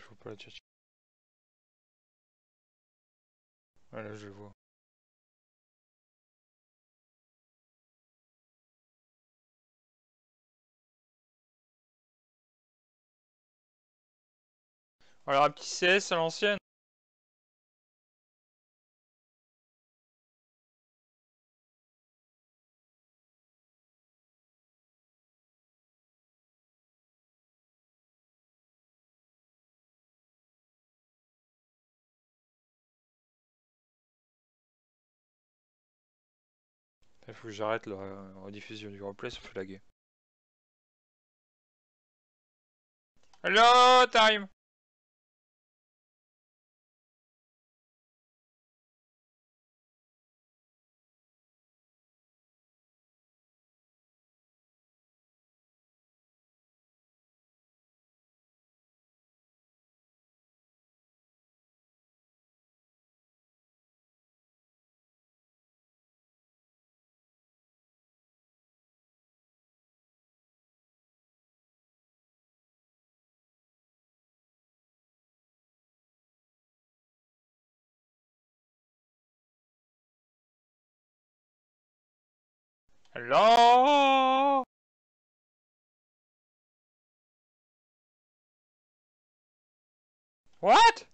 Je vois pas la tchatche. Ah là, je le vois. Alors, un petit CS à l'ancienne. Il faut que j'arrête la rediffusion du replay, ça fait laguer. Hello, time! Hello! What?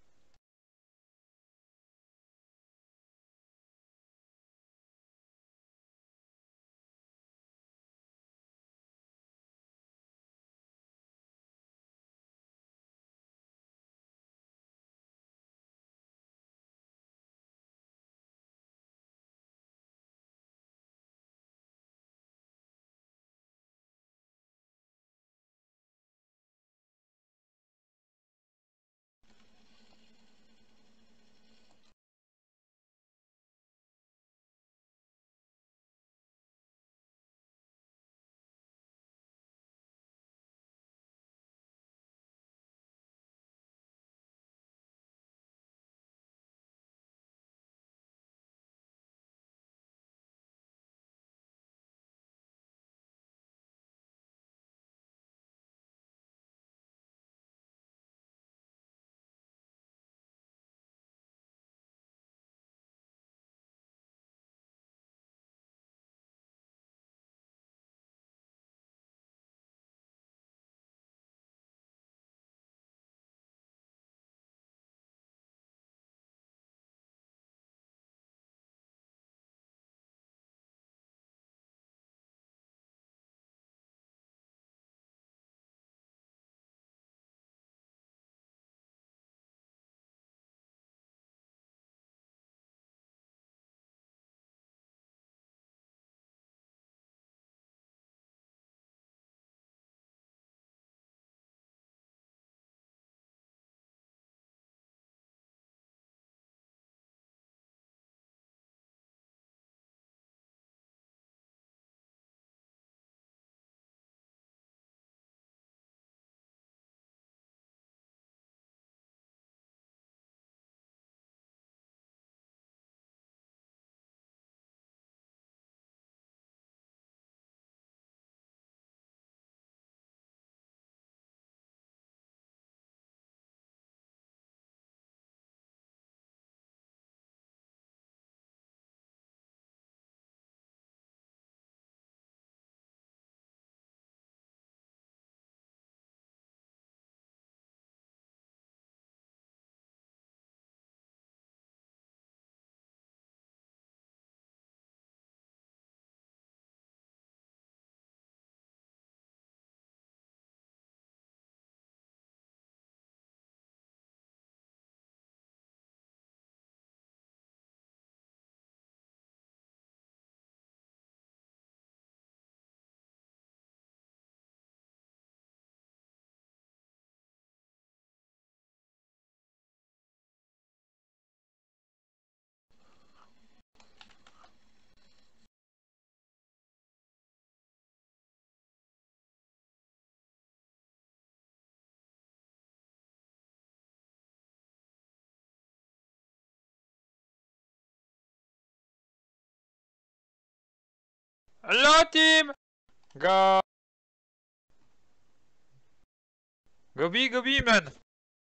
Hello, team! Go! Go B, man!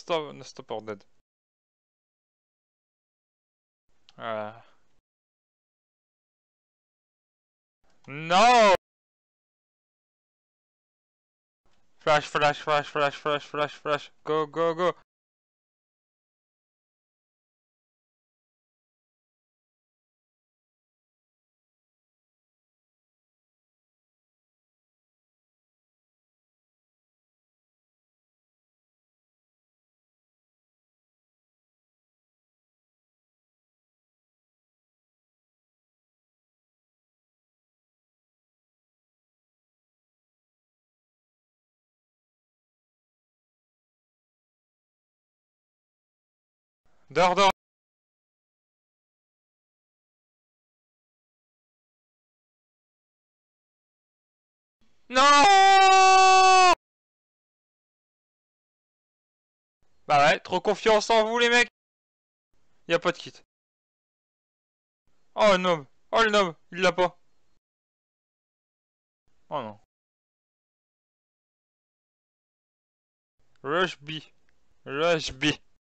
no stop or dead. No! Flash, flash, flash, flash, flash, flash, flash. Go, go, go. Dehors, dehors. Non! Bah ouais, trop confiance en vous les mecs. Y a pas de kit. Oh le nob. Oh le nob. Il l'a pas. Oh non. Rush B. Rush B.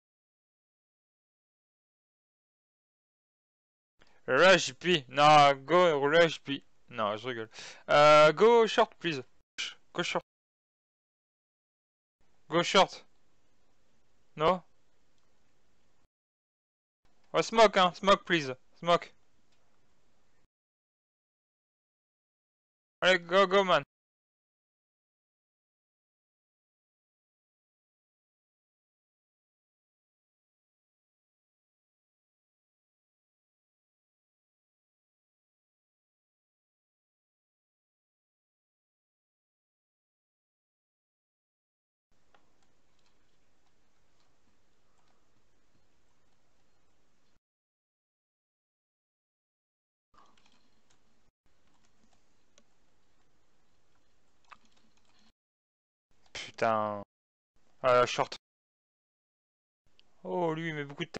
Rush B. Non, go rush B. Non, je rigole. Go short, please. Go short. Go short. No? Oh, smoke, hein. Smoke, please. Smoke. Allez, go, go, man. Putain. Short. Oh, lui, il met beaucoup de temps.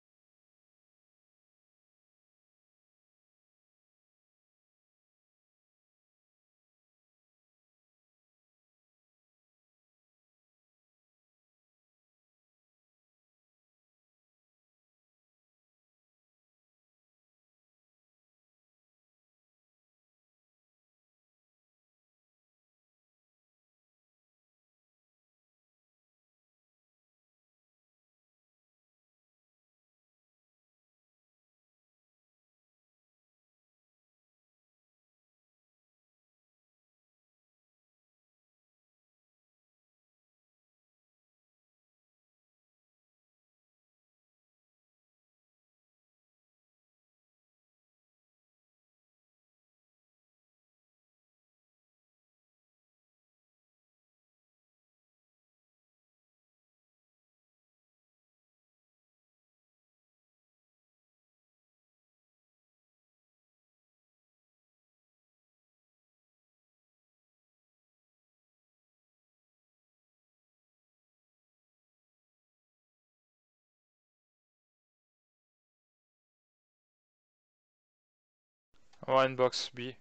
One box B.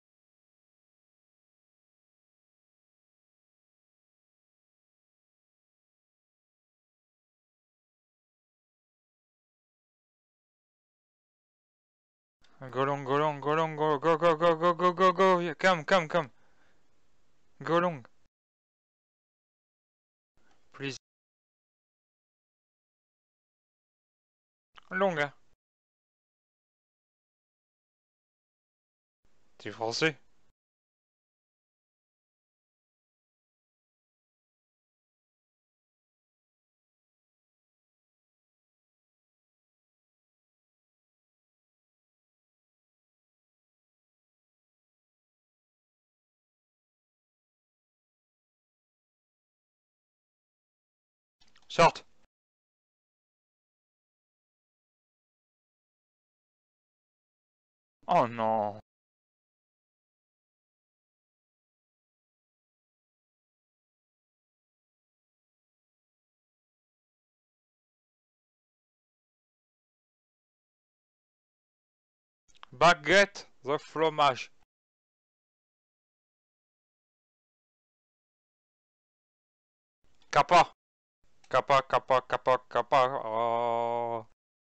Go long, go long, go long, go, go, go, go, go, go, go, go. Yeah, come, come, come. Go long. Please. Long, hein. T'es français? Short. Oh non. Baguette the fromage. Kappa. Kappa, kappa, kappa, kappa. Oh.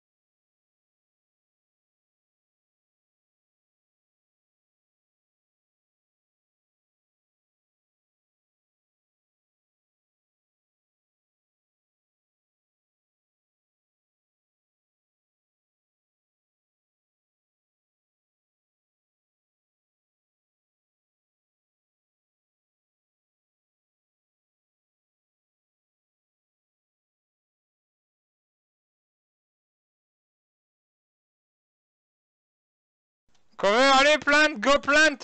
Cover, allez, plant, go plant.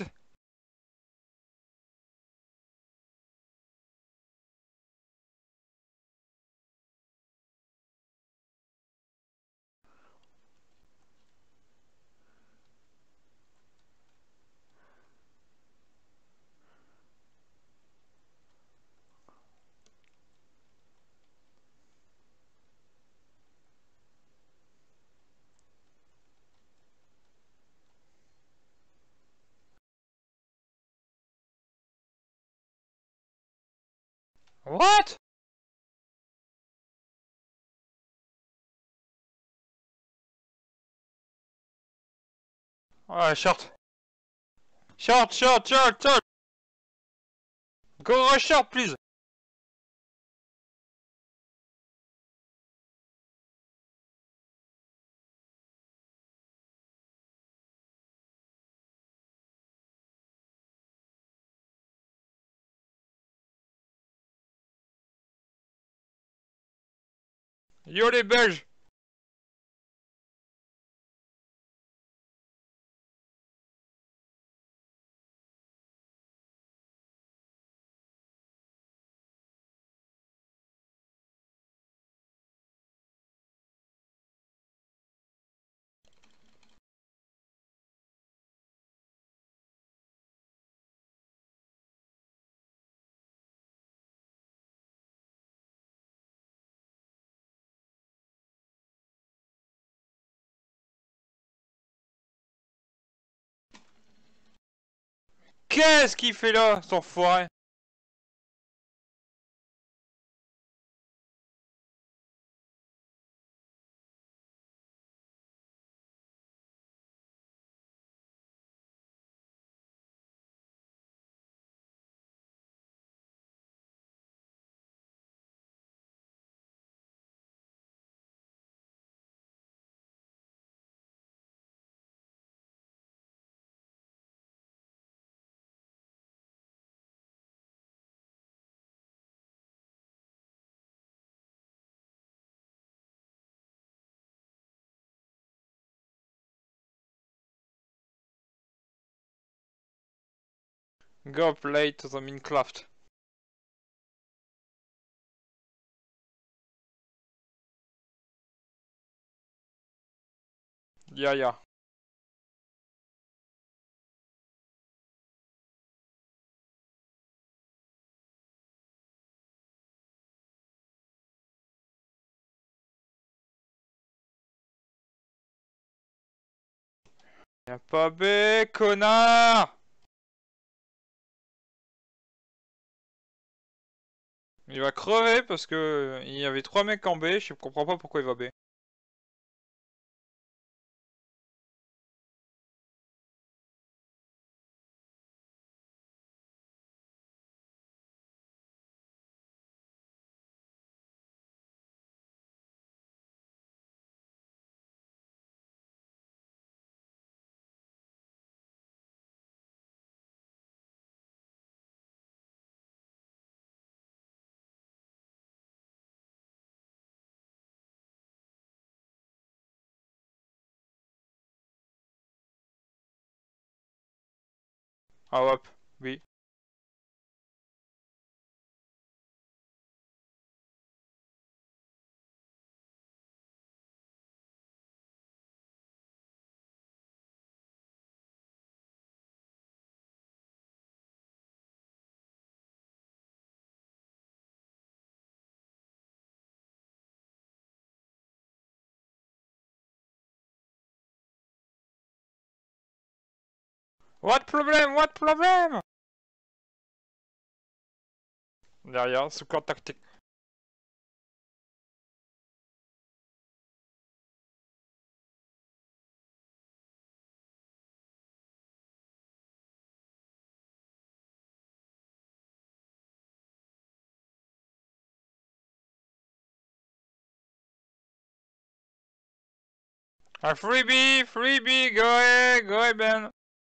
What? Ouais, short. Short, short, short, short. Go rush short, please. Yo les Belges. Qu'est-ce qu'il fait là, son foiré? Go play to the Minecraft. Yeah, yeah. Y'a pas B, connard! Il va crever parce que il y avait 3 mecs en B, je comprends pas pourquoi il va B. Ah hop, oui. What problem? What problem? Derrière, sous corps tactique. A freebie, freebie, go ahead, Ben.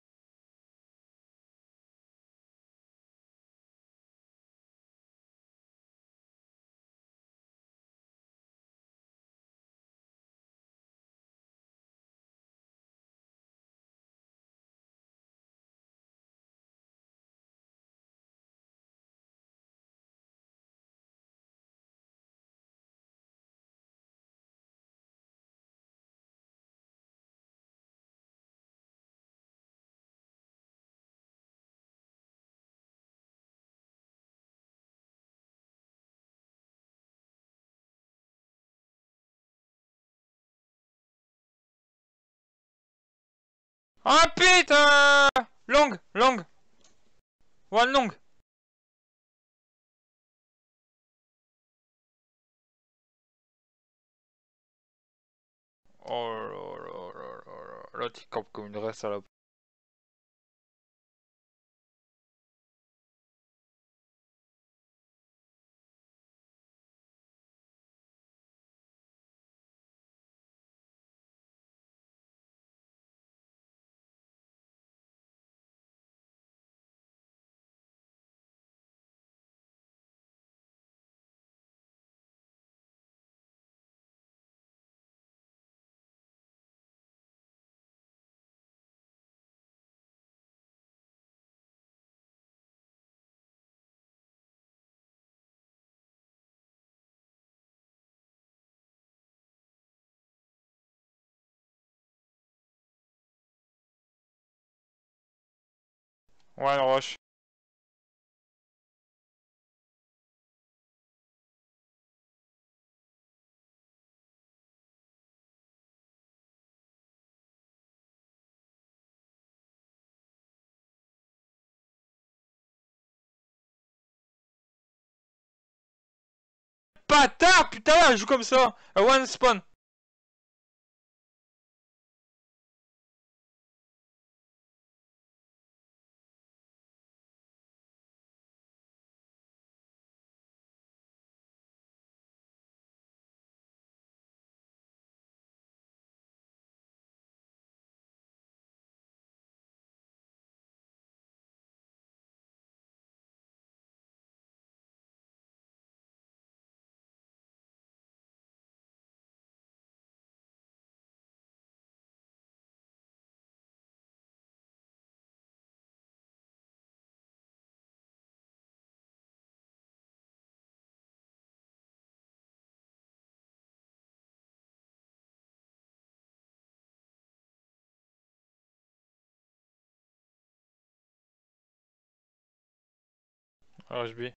Ah, Pete, long, long, one long. Oh là là là là là, l'autre il campe comme une vraie salope. Ouais, le rush. Bâtard, putain, elle joue comme ça. One spawn. Rush B.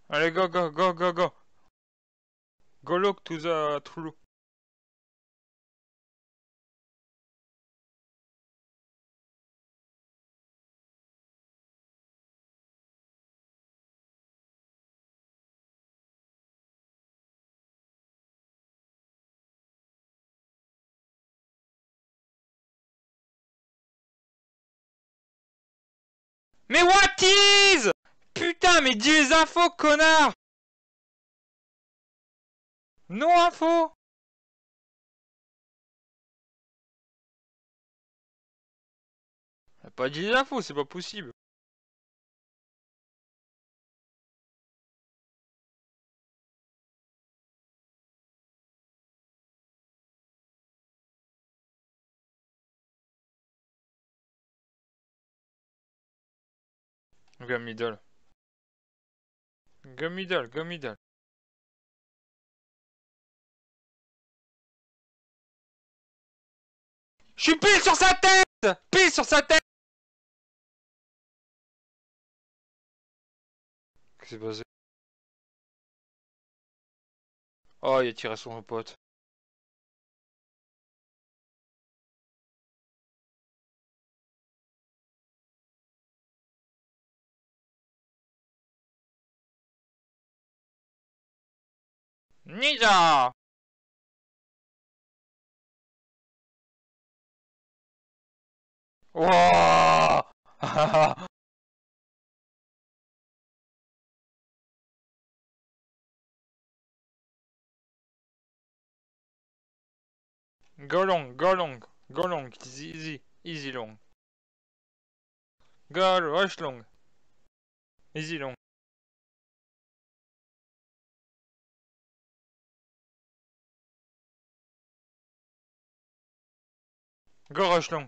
Allez, go, go, go, go, go. Go look to the true. Mais what is? Putain, mais dis les infos, connard! Non info! Pas dit les infos, c'est pas possible. Go middle. Go middle, go middle. Je suis pile sur sa tête! Pile sur sa tête! Qu'est-ce qui s'est passé? Oh, il a tiré sur mon pote. Ninja! Wouah! Go long, go long, go long, it's easy, easy long. Go rush long, easy long. Go rush long.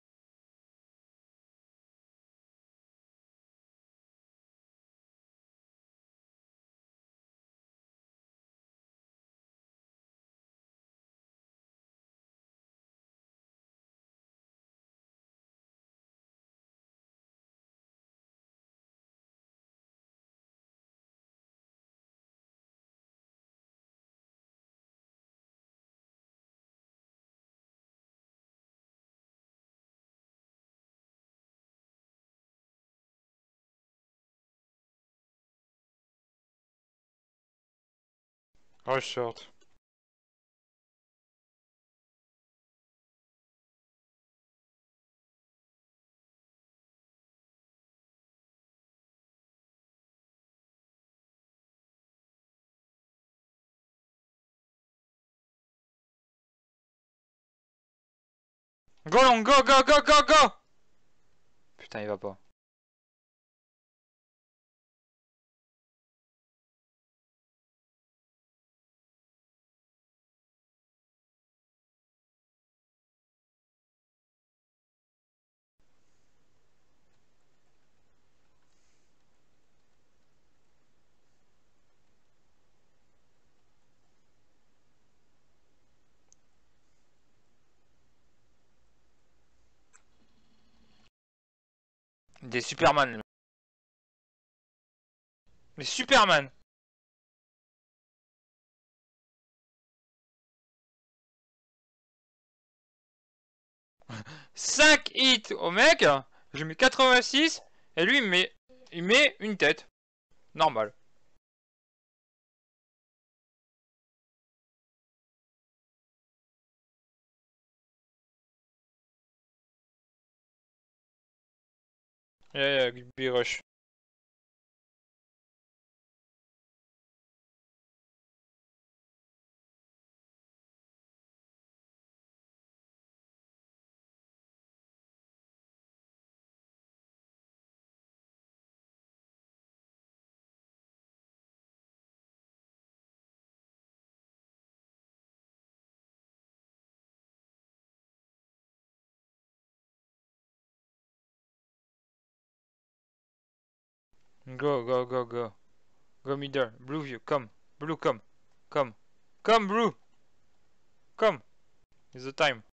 Rush short. Go long, go, go, go, go, go! Putain, il va pas. Des Superman. Les Superman. 5 hits au mec. Je mets 86. Et lui, il met une tête. Normal. Yeah, yeah, be rush. Go, go, go, go. Go middle. Blue view. Come. Blue, come. Come. Come, blue. Come. It's the time.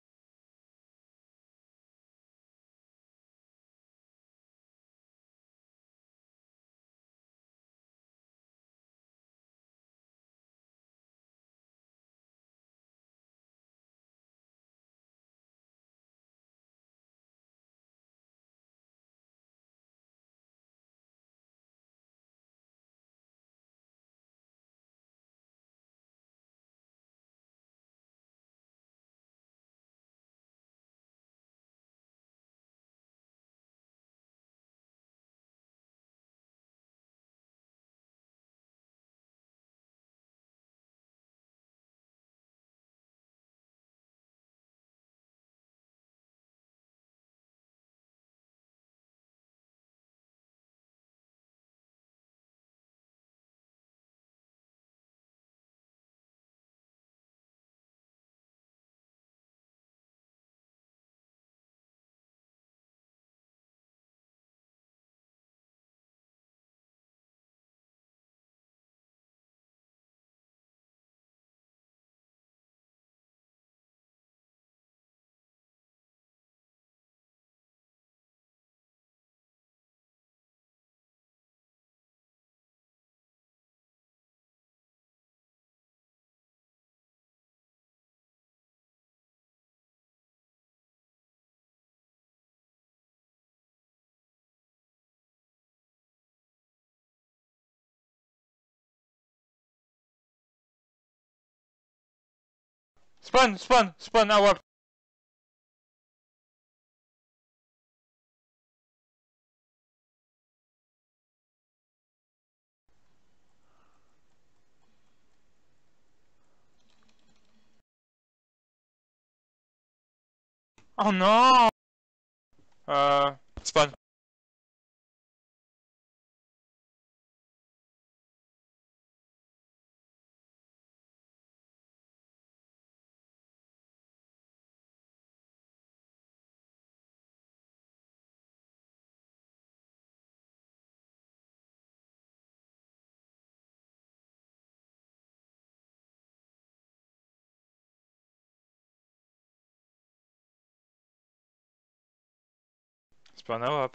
Spawn, spawn, spawn, AWP. Oh non. Spawn. Spawn AWP.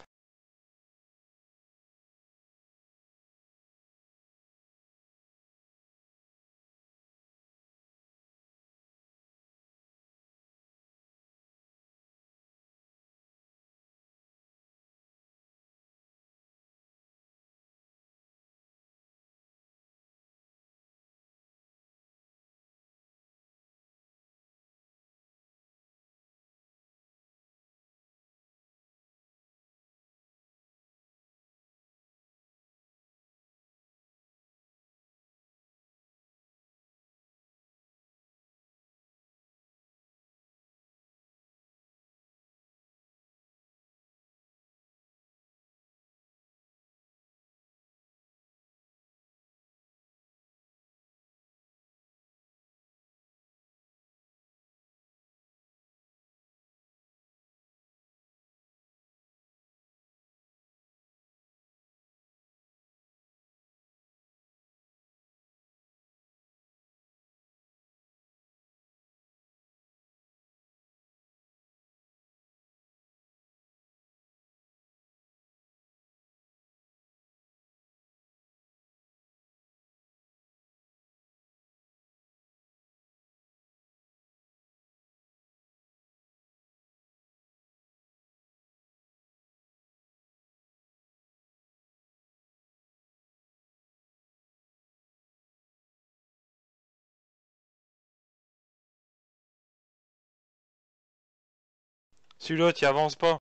Celui-là, tu avances pas.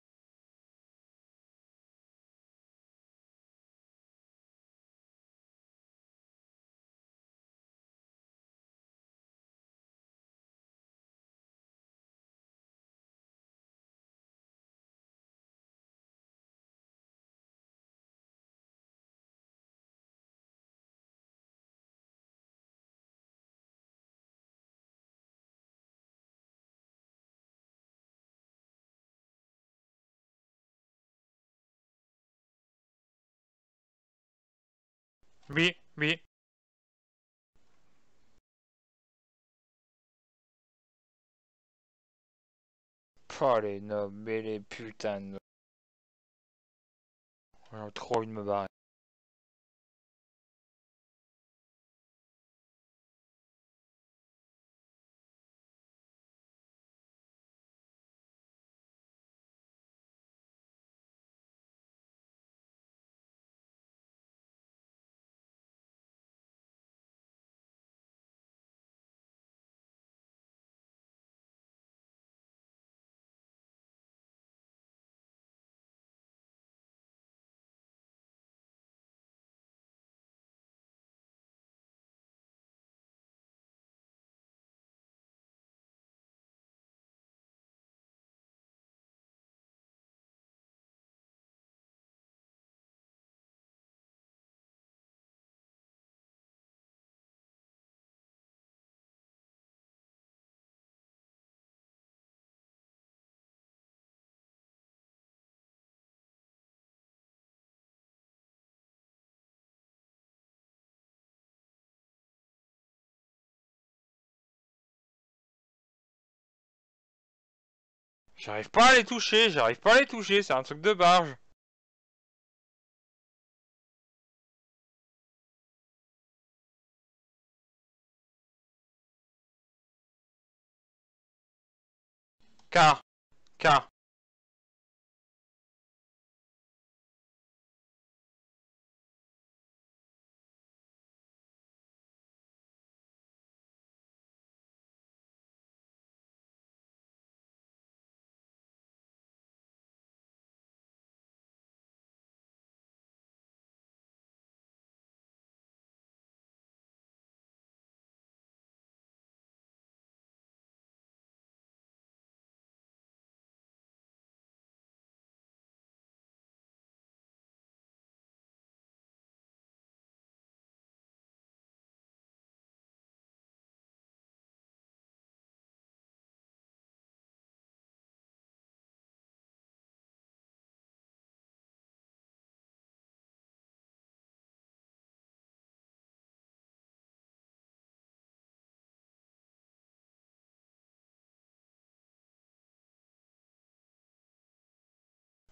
Oui, oui. Oh les nobles, mais les putains de nobles. J'ai trop envie de me barrer. J'arrive pas à les toucher, j'arrive pas à les toucher, c'est un truc de barge. Car, car.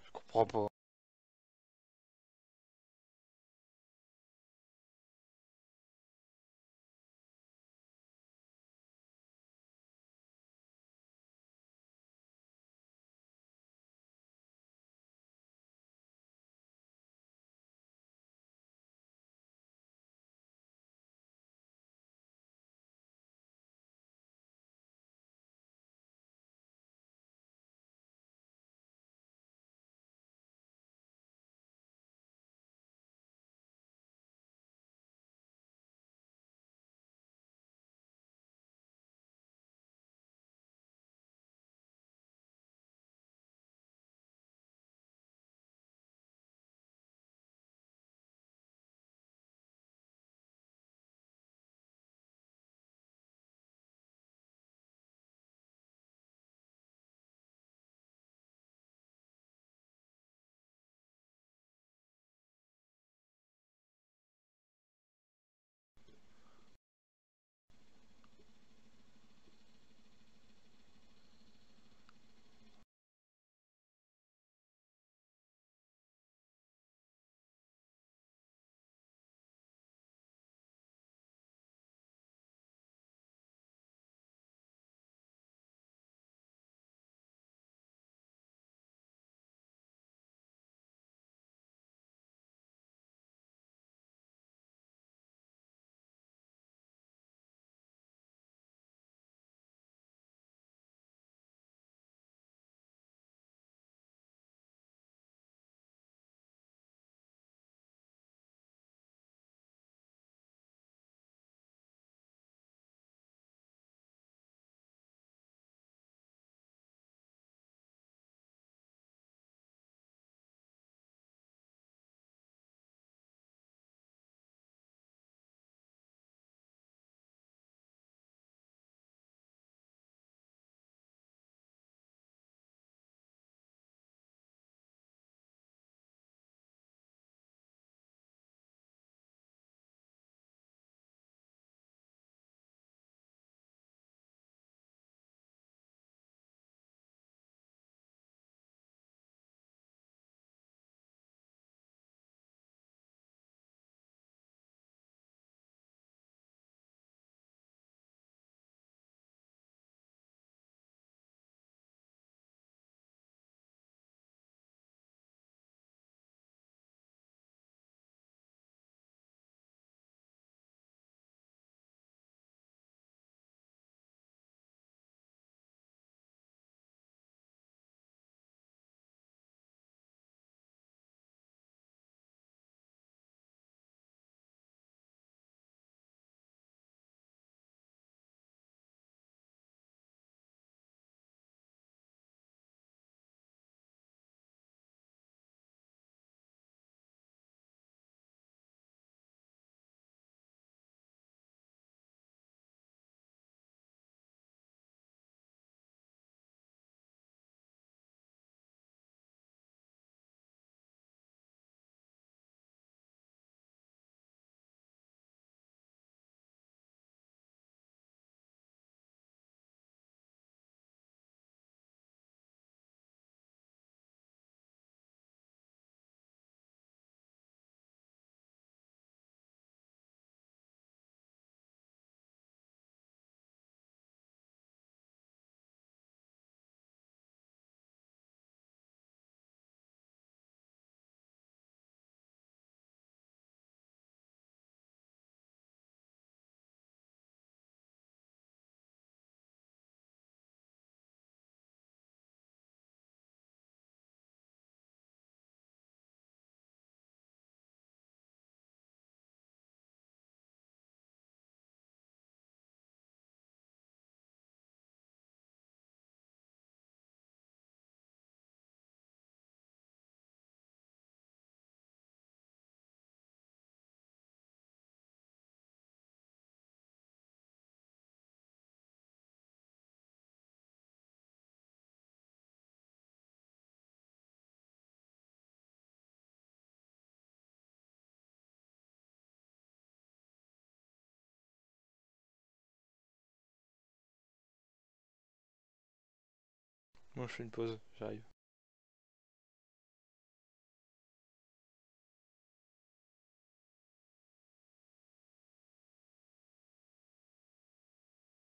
Je comprends pas. Moi je fais une pause, j'arrive.